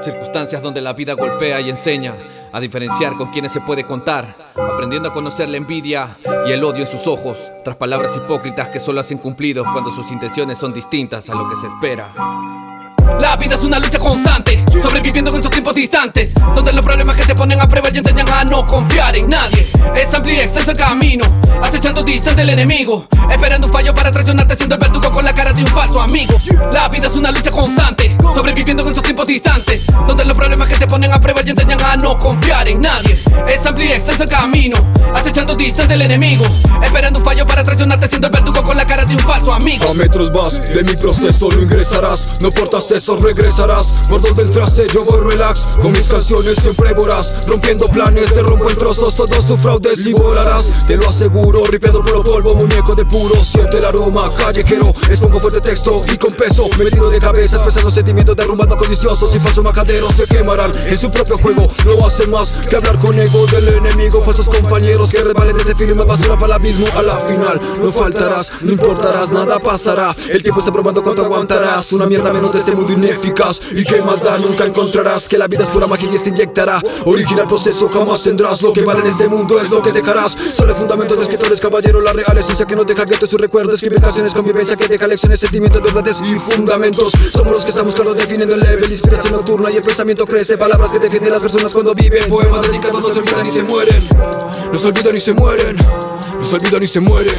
Circunstancias donde la vida golpea y enseña a diferenciar con quienes se puede contar, aprendiendo a conocer la envidia y el odio en sus ojos, tras palabras hipócritas que solo hacen cumplidos cuando sus intenciones son distintas a lo que se espera. La vida es una lucha constante, sobreviviendo en estos tiempos distantes, donde los problemas que te ponen a prueba y enseñan a no confiar en nadie. Es amplio y extenso el camino, acechando distante el enemigo, esperando un fallo para traicionarte, siendo el verdugo con la cara de un falso amigo. La vida es una lucha constante, sobreviviendo en estos tiempos distantes, donde los problemas que te ponen a prueba y enseñan a no confiar en nadie. Es amplio y extenso el camino, acechando distante el enemigo, esperando un fallo para traicionarte, siendo el verdugo con la cara de un falso amigo. A metros vas de mi proceso, lo ingresarás, no portas eso, regresarás. Por donde entraste yo voy relax, con mis canciones siempre voraz, rompiendo planes, te rompo en trozos todos tus fraudes y volarás. Te lo aseguro, ripeando puro polvo, muñeco de puro, siente el aroma callejero, expongo fuerte texto y con peso, me tiro de cabeza, expresando sentimientos derrumbando codiciosos y falsos macaderos se quemarán en su propio juego. No hacen más que hablar con ego del enemigo, falsos compañeros que resbalen de ese filo y me basura para el abismo. A la final no faltarás, no importarás, nada pasará, el tiempo está probando cuánto aguantarás. Una mierda menos de este mundo ineficaz, y qué más da, nunca encontrarás que la vida es pura magia y se inyectará. Original proceso jamás tendrás, lo que vale en este mundo es lo que dejarás. Solo fundamentos de escritores, caballeros, la real esencia que no deja abierto su recuerdo. Escribir canciones con vivencia que deja lecciones, sentimientos, verdades y fundamentos. Somos los que estamos claros definiendo el level, inspiración nocturna y el pensamiento crece. Palabras que defienden las personas cuando viven, poemas dedicados no se olvidan y se mueren. No se olvidan y se mueren, no se olvidan y se mueren.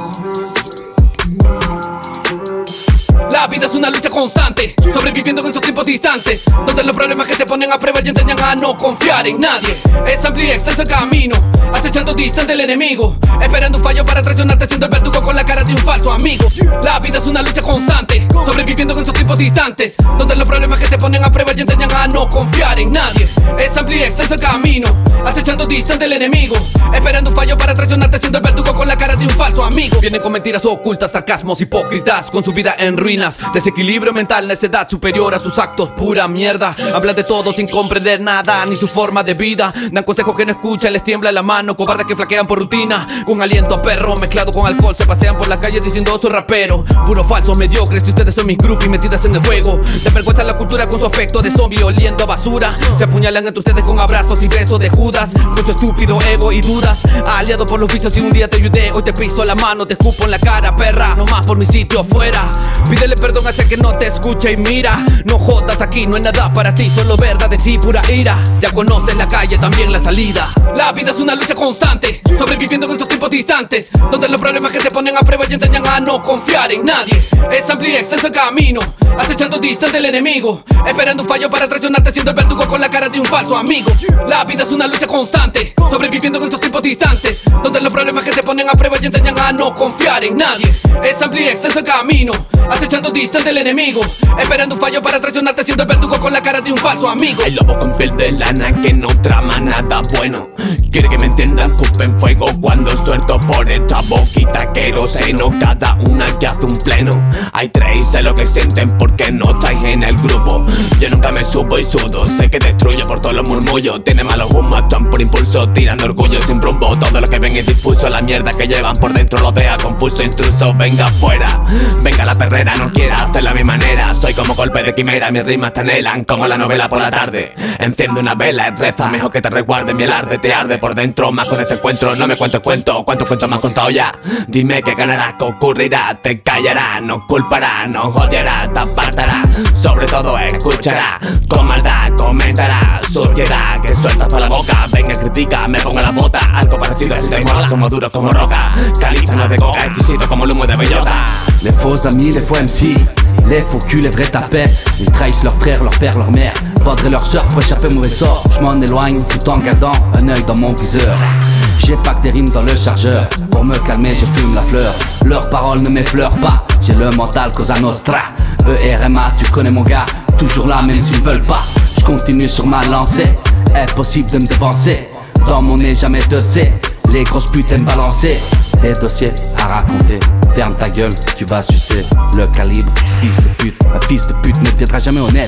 La vida es una lucha constante, sobreviviendo en estos tiempos distantes, donde los problemas que te ponen a prueba y enseñan a no confiar en nadie. Es amplio y extenso el camino, acechando distante el enemigo, esperando un fallo para traicionarte, siendo el verdugo con la cara de un falso amigo. La vida es una lucha constante, sobreviviendo en estos tiempos distantes, donde los problemas que te ponen a prueba y enseñan a no confiar en nadie. Es amplio y extenso el camino, acechando distante el enemigo, esperando un fallo para traicionarte, siendo el verdugo con la cara de un falso amigo. Vienen con mentiras ocultas, sarcasmos hipócritas, con su vida en ruinas, desequilibrio mental, necedad superior a sus actos, pura mierda. Hablan de todo sin comprender nada, ni su forma de vida. Dan consejos que no escuchan, les tiembla la mano. Cobardes que flaquean por rutina, con aliento perro mezclado con alcohol, se pasean por las calles diciendo soy rapero. Puro falso, mediocres, y ustedes son mis groupies metidas en el juego. Desvergüenza la cultura con su aspecto de zombie oliendo a basura. Se apuñalan entre ustedes con abrazos y besos de Judas, con su estúpido ego y dudas. Aliado por los vicios y un día te ayudé, hoy te piso la mano, te escupo en la cara, perra. No más por mi sitio afuera, pídele perdón hacia que no te escucha y mira. No jodas, aquí no hay nada para ti, solo verdades y pura ira. Ya conoces la calle, también la salida. La vida es una lucha constante, sobreviviendo en estos tiempos distantes, donde los problemas que te ponen a prueba y enseñan a no confiar en nadie. Es amplio y extenso el camino, acechando distante el enemigo, esperando un fallo para traicionarte, siendo el verdugo con la cara de un falso amigo. La vida es una lucha constante, sobreviviendo en estos tiempos distantes, donde los problemas que te ponen a prueba y enseñan a no confiar en nadie. Es amplio y extenso el camino, acechando distante el enemigo, esperando un fallo para traicionarte, siendo el verdugo con la cara de un falso amigo. Hay lobo con piel de lana que no trama nada bueno, quiere que me entiendan, escupen fuego cuando suelto por esta boquita queroseno, cada una que hace un pleno. Hay tres y sé lo que sienten porque no estáis en el grupo. Yo nunca me subo y sudo, sé que destruyo por todos los murmullos. Tiene malos humos, actúan por impulso, tirando orgullo sin rumbo. Todo lo que ven es difuso, la mierda que llevan por dentro los deja confuso, intruso. Venga afuera, venga la perrera, no quiera hacerla a mi manera. Soy como golpe de quimera, mis rimas te anhelan como la novela por la tarde. Enciende una vela y reza, mejor que te resguarde. Mi alarde te arde por dentro, más con este encuentro. No me cuento el cuento, ¿cuántos cuentos me has contado ya? Dime que ganarás, que ocurrirá, te callará, no culpará, no odiará, te apartará, sobre todo escuchará, con maldad comentará, suciedad que sueltas por la boca. Venga, critica, me pongo la bota, algo parecido a si te mola. Somos duros como roca, caliza de coca, exquisito como el humo de bellota. Les faux amis, les faux MC, les faux culs, les vrais tapettes. Ils trahissent leurs frères, leur père, leur mère, vendraient leur soeur pour échapper au mauvais sort. Je m'en éloigne tout en gardant un œil dans mon viseur. J'ai pas que des rimes dans le chargeur, pour me calmer je fume la fleur. Leurs paroles ne m'effleurent pas, j'ai le mental Cosa Nostra. ERMA, tu connais mon gars, toujours là même s'ils veulent pas. Je continue sur ma lancée, impossible de me devancer. Dans mon nez jamais de C, les grosses putes aiment balancer. Les dossiers à raconter, ferme ta gueule, tu vas sucer le calibre. Fils de pute, un fils de pute ne deviendra jamais honnête.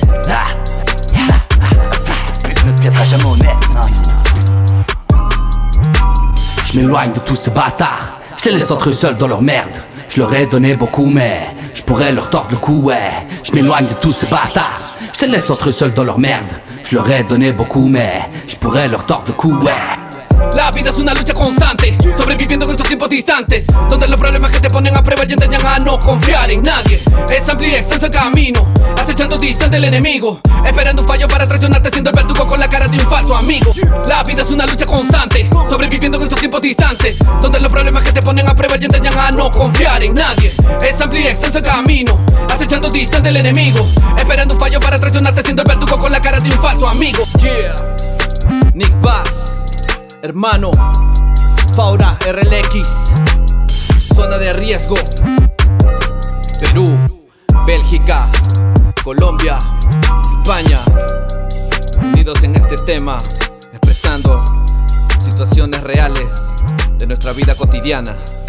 Un fils de pute ne deviendra jamais honnête. Je m'éloigne de tous ces bâtards, je les laisse entre eux seuls dans leur merde. Je leur ai donné beaucoup mais je pourrais leur tordre le cou, ouais. Je m'éloigne de tous ces bâtards, je les laisse entre eux seuls dans leur merde. Je leur ai donné beaucoup mais je pourrais leur tordre le cou, ouais. La vida es una lucha constante, sobreviviendo en estos tiempos distantes, donde los problemas que te ponen a prueba y enseñan a no confiar en nadie. Es amplio y extenso el camino, acechando distante el enemigo, esperando un fallo para traicionarte, siendo el verdugo con la cara de un falso amigo. La vida es una lucha constante, sobreviviendo en estos tiempos distantes, donde los problemas que te ponen a prueba y enseñan a no confiar en nadie. Es amplio y extenso el camino, acechando distante el enemigo, esperando un fallo para traicionarte, siendo el verdugo con la cara de un falso amigo. Yeah, Nick Bass, hermano, Faura RLX, zona de riesgo. Perú, Bélgica, Colombia, España, unidos en este tema, expresando situaciones reales de nuestra vida cotidiana.